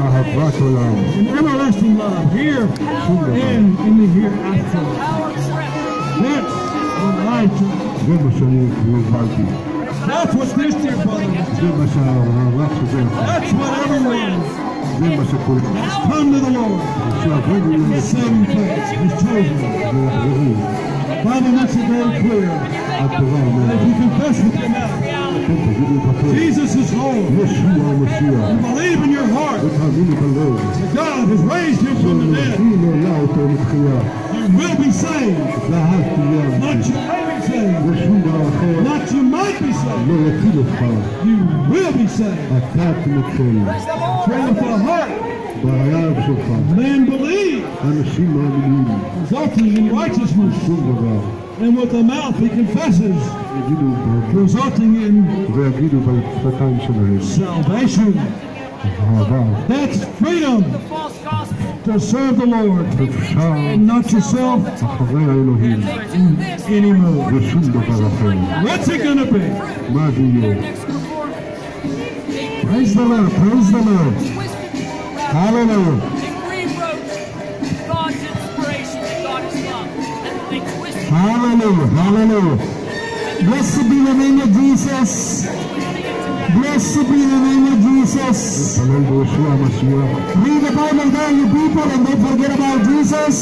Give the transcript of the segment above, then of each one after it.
an everlasting love here and in the hereafter. That's what I took. That's what this dear brother is doing. That's what everyone has come to the Lord. The saving place is chosen. The Bible makes it very clear that if you confess with your mouth Jesus is Lord, you believe in your heart that God has raised him from the dead, you will be saved. Not you may be saved. Not you might be saved. You will be saved. Pray with the heart. Man believes, resulting in righteousness. And with the mouth he confesses, resulting in salvation. That's freedom to serve the Lord and not yourself anymore. What's it going to be? Praise the Lord, praise the Lord. Hallelujah. Hallelujah, hallelujah. Blessed be the name of Jesus. Blessed be the name of Jesus. Read the Bible there, you people, and don't forget about Jesus.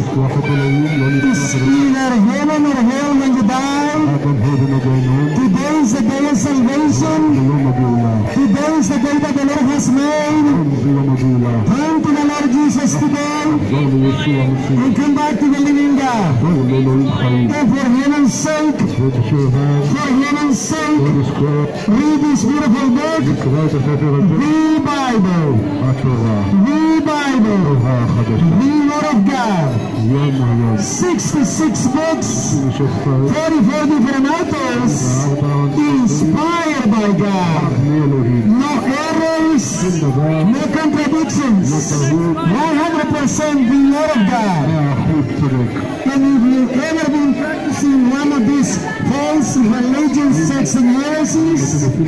Is either heaven or hell when you die. Today is the day of salvation. Today is the day that the Lord has made. Turn to the Lord Jesus today and come back to the living God. And for heaven's sake, read this beautiful book, the Bible, the Word of God. 66 books, 34 different authors, inspired by God. No errors, no contradictions. 100% the Word of God. And if you've ever been practicing one of these false religious sects and heresies,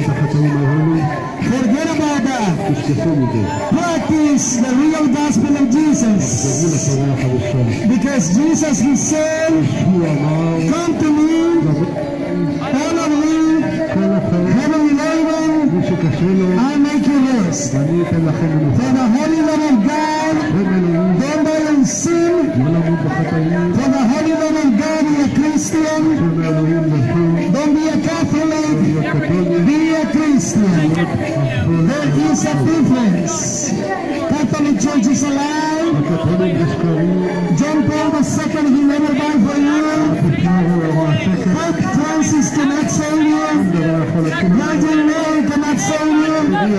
forget about that. Practice the real gospel of Jesus. Because Jesus, he said, come to me, all of you, heavenly laden, I'll make you rest. For the holy love of God, don't die in sin. For the holy love of God, be a Christian. Don't be a Catholic, be a Christian. There is a difference. Catholic Church is alive. John Paul II, he never died for you. Pope Francis cannot save you. Virgin Mary cannot save you.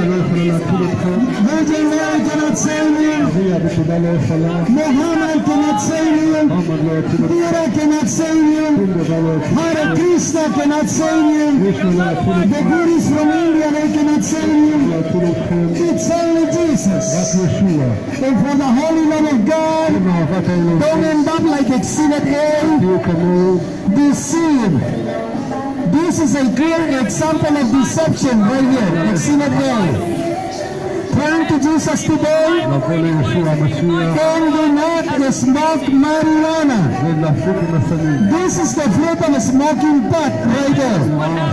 Virgin Mary cannot save you. Muhammad cannot save you. Buddha cannot save you. Hare Krishna cannot save you. The Buddhists from India, they cannot save you. It's only Jesus. And for the holy love of God, don't end up like Exhibit A, deceived. This is a clear example of deception right here, Exhibit A. Turn to Jesus today and do not smoke marijuana. This is the fruit of a smoking pot right there.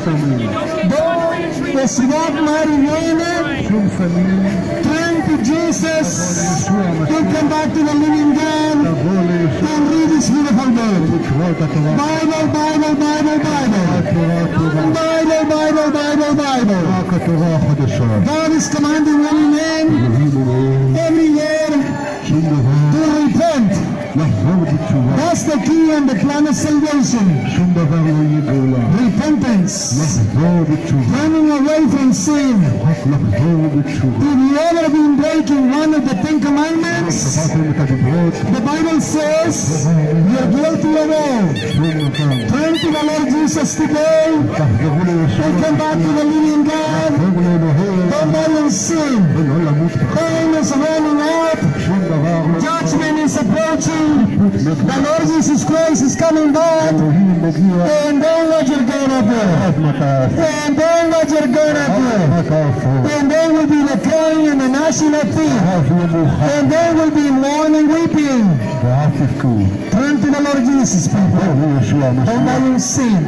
Don't smoke marijuana. Turn to Jesus and come back to the living God and read this beautiful book. Bible, Bible, Bible, Bible. Bible, Bible, Bible, Bible. God is commanding every man everywhere to repent. That's the key and the plan of salvation. Repentance. Running away from sin. If you ever been breaking one of the 10 Commandments, the Bible says you're guilty of all. Turn to the Lord Jesus today and come back to the living God. Don't die in sin. Time is running out. Judgment is approaching. The Lord Jesus Christ is coming back. And then what you're gonna do? And then what you're gonna do? And then will be the crying and the gnashing of teeth. And then will be mourning, weeping. Turn to the Lord Jesus, people. Don't let him sin.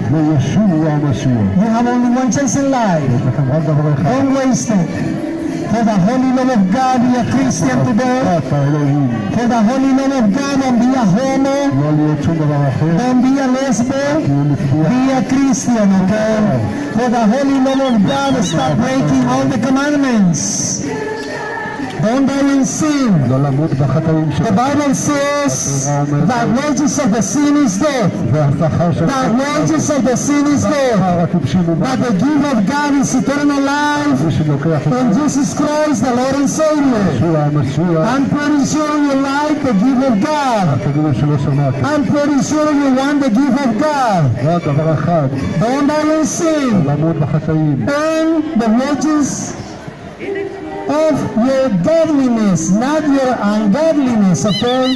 You have only one chance in life. Don't waste it. For the holy name of God, be a Christian today. For the holy name of God, don't be a homo. Don't be a lesbian. Be a Christian, okay? For the holy name of God, stop breaking all the commandments. Don't die in sin. The Bible says that wages of the sin is death. The wages of the sin is death. But the gift of God is eternal life in Jesus Christ, the Lord and Savior. I'm pretty sure you like the gift of God. I'm pretty sure you want the gift of God. Don't die in sin. And the wages of your godliness, not your ungodliness, okay?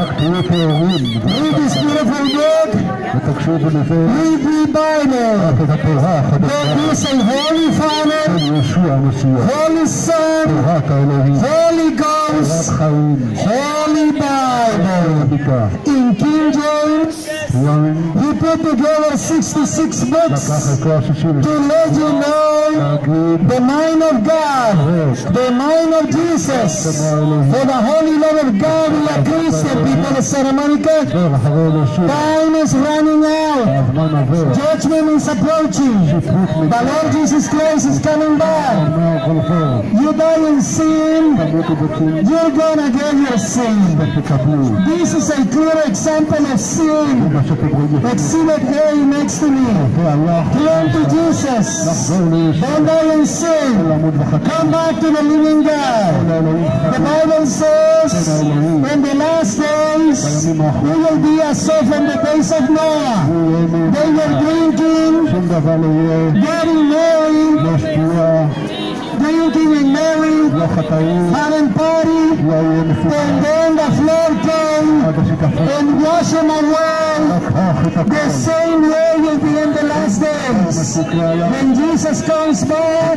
Read this beautiful book. Read the Bible. There is a Holy Father, Holy Son, Holy Ghost, Holy Bible. In King James, he put together 66 books to let you know the mind of God, the mind of Jesus. For the holy Lord of God, we are Christian people of Santa Monica. Time is running out. Judgment is approaching. The Lord Jesus Christ is coming back. You die in sin, you're gonna get your sin. This is a clear example of sin. Exhibit A next to me. Turn to Jesus. Don't die in sin. Come back to the living God. The Bible says, in the last days, we will be as so from the days of Noah. They were drinking, getting married, drinking and married, having party, and then the flood came and washed them away. The same way will be in the last days. When Jesus comes back,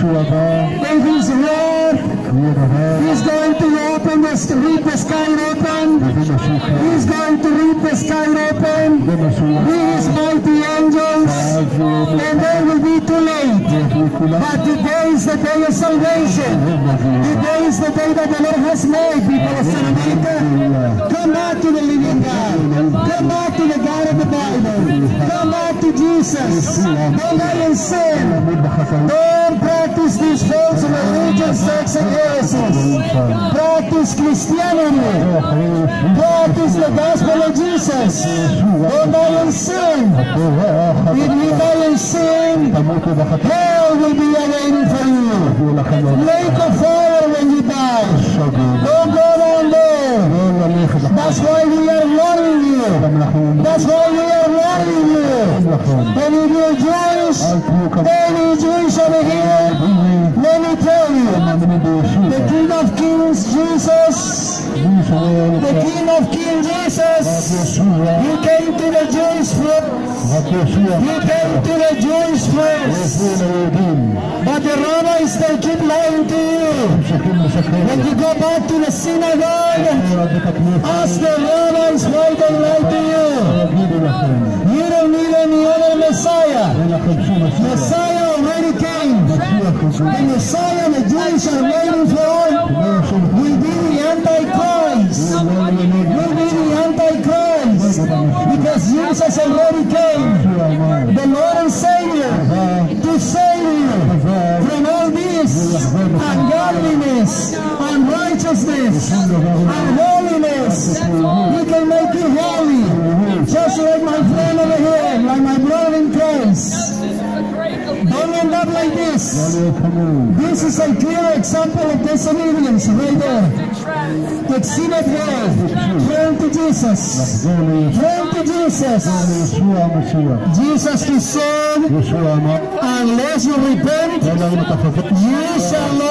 in his wrath, he's going to open read the sky open. He's going to read the sky open. His mighty angels, and then will be too late. But today is the day of salvation. Today is the day that the Lord has made, people of Santa Monica. Come back to the living God. Come back to the God of the Bible. Come back to Jesus. Don't die in sin. Don't practice these false religious sects and heresies. Practice Christianity. Practice the gospel of Jesus. Don't die in sin. If you die in sin, hell will be awaiting for you. Lake of fire when you die. Don't go down there. That's why we are warning you. That's why we are warning you. And if you're Jewish, any Jewish over here, let me tell you, the King of Kings, Jesus, the King of Kings, Jesus, he came to the Jewish first. He came to the Jewish first. But the rabbis, they keep lying to you. When you go back to the synagogue, ask the rabbis why they lie to you. You don't need any other Messiah. Messiah already came. The Messiah the Jews are waiting for will be the Antichrist. Will be the Antichrist. Because Jesus already came. The Lord and Savior to save you from all this ungodliness, unrighteousness, unholiness. He can make you holy. Just like my friend over here, like my brother in Christ. Don't end up like this. This is a clear example of disobedience right there. Exhibit A. Turn to Jesus. Turn to Jesus. Jesus he said, unless you repent, you shall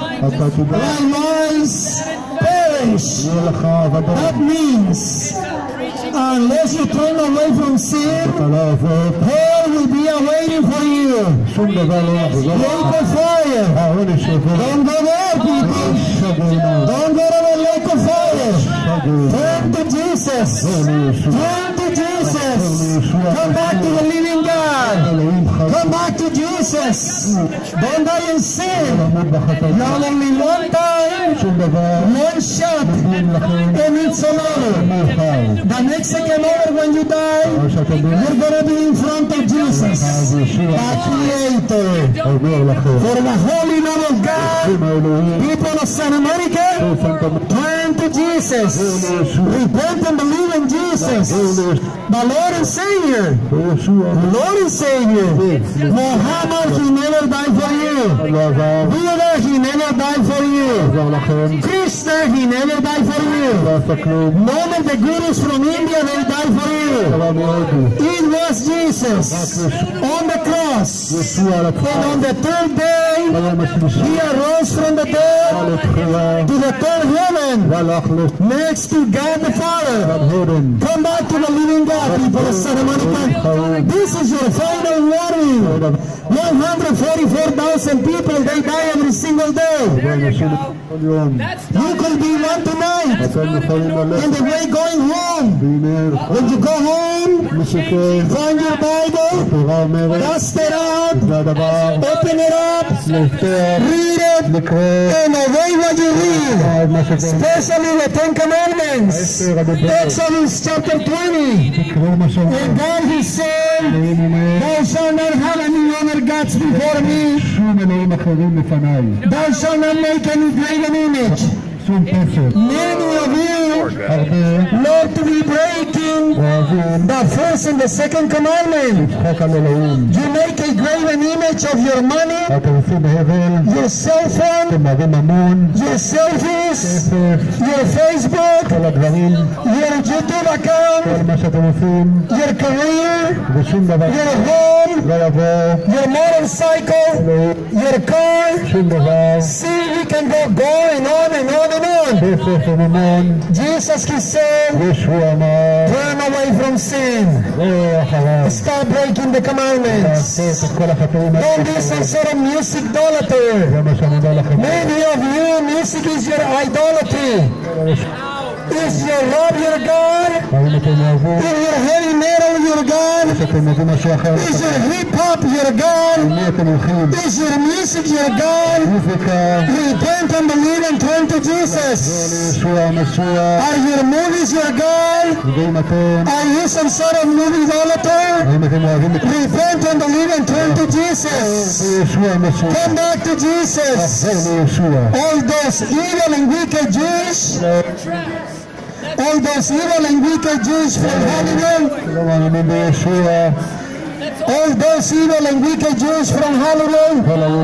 all likewise perish. That means unless you turn away from sin, hell will be awaiting for you. Lake of fire. Don't go there, people. Don't go to the lake of fire. Turn to Jesus. Turn to Jesus. Come back to the living God. Come back to Jesus. Don't die in sin. You have only one time, one shot, and it's over. The next second over when you die, you're going to be in front of Jesus, the Creator. For the holy name of God, people of San America, turn to Jesus. Repent and believe in Jesus, the Lord and Savior. Lord and Savior. Muhammad, he never died for you. Buddha, he never died for you. Krishna, he never died for you. None of the gurus from India, they died for you. It was Jesus on the cross. And on the third day, he arose from the dead to the third heaven, next to God the Father. Come back to the living God, people of Santa Monica. This is your final warning. 144,000 people, they die every single day. You could be one tonight. In the way going home. When you go home, find your Bible, dust it out, open it up, read it, and obey what you read. Especially the Ten Commandments. Exodus chapter 20. And God, he said, thou shalt not have any other gods before me. Thou shalt not make any graven image. Many of you love to be breaking the first and the second commandment. You make a graven image of your money, your cell phone, your selfies, your Facebook, your YouTube account, your career, your home, your motorcycle, your car. See, we can go and on and on and on. Jesus, he said, turn away from sin. Stop breaking the commandments. Don't be some sort of music idolater. Many of you, music is your idolatry. Is your love your God? Is your heavy metal your God? Is your hip hop your God? Is your music your God? Repent and believe and turn to Jesus. Are your movies your God? Are you some sort of movie idolater? Repent and believe and turn to Jesus. Come back to Jesus. All those evil and wicked Jews, all those evil and wicked Jews from Hollywood, all those evil and wicked Jews from Hollywood,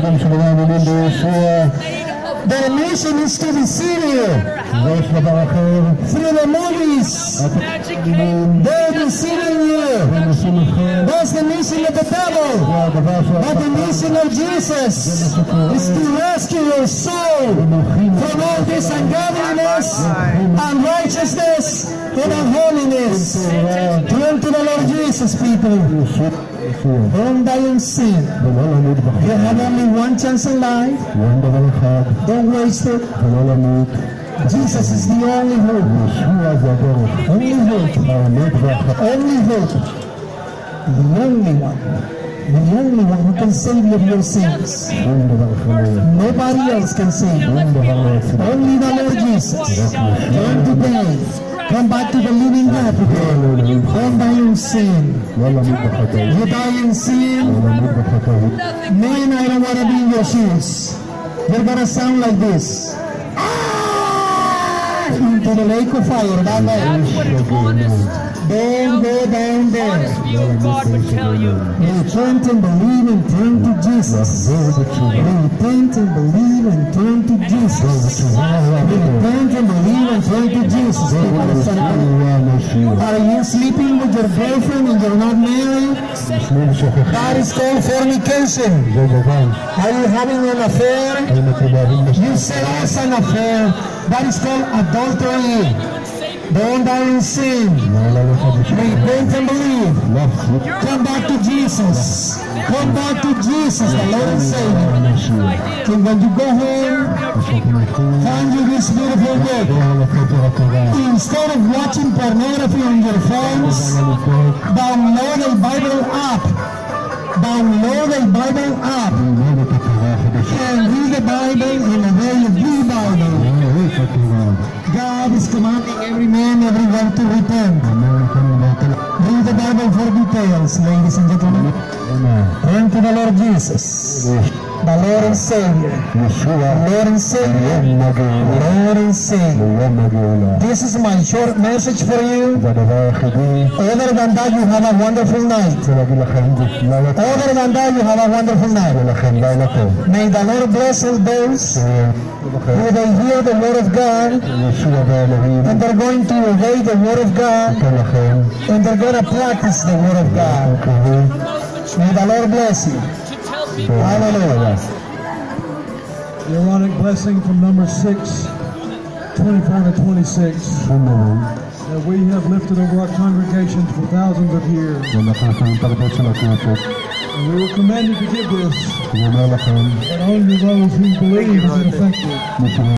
their mission is to deceive you through the movies. They're deceiving you. That's the mission of the devil. But the mission of Jesus is to rescue your soul from all this ungodliness, unrighteousness, and unholiness. Turn to the Lord Jesus, people. Don't die in sin. You have only one chance in life. Don't waste it. Jesus is the only hope. Only hope. Only hope. The only one. The only one who can save you of your sins. Nobody else can save you. Only the Lord Jesus. Turn today. Come back to the living God today. Don't die in sin. You die in sin. Man, I don't want to be in your shoes. You're going to sound like this. Into the lake of fire. Down there. Don't go down there. Repent and believe and turn to Jesus. Repent and believe and turn to Jesus. Repent and believe and turn to Jesus. Are you sleeping with your girlfriend and you're not married? That is called fornication. Are you having an affair? You say it's an affair. That is called adultery. Don't die in sin. Repent and believe. Come back to Jesus. Come back to Jesus, the Lord and Savior. And when you go home, find you this beautiful book. Instead of watching pornography on your phones, download a Bible app. Download a Bible app. And read the Bible and obey the Bible. God is commanding every man, everyone to repent. Read the Bible for details, ladies and gentlemen. Turn to the Lord Jesus, the Lord and Savior. Lord and Savior. Lord and Savior. This is my short message for you. Other than that, you have a wonderful night. Other than that, you have a wonderful night. May the Lord bless all those who they hear the word of God, and they're going to obey the word of God, and they're going to practice the word of God. May the Lord bless you. Hallelujah. The Aaronic blessing from number 6, 24 to 26. That we have lifted over our congregations for thousands of years. And we will command you to give this, but only to those who believe is effective.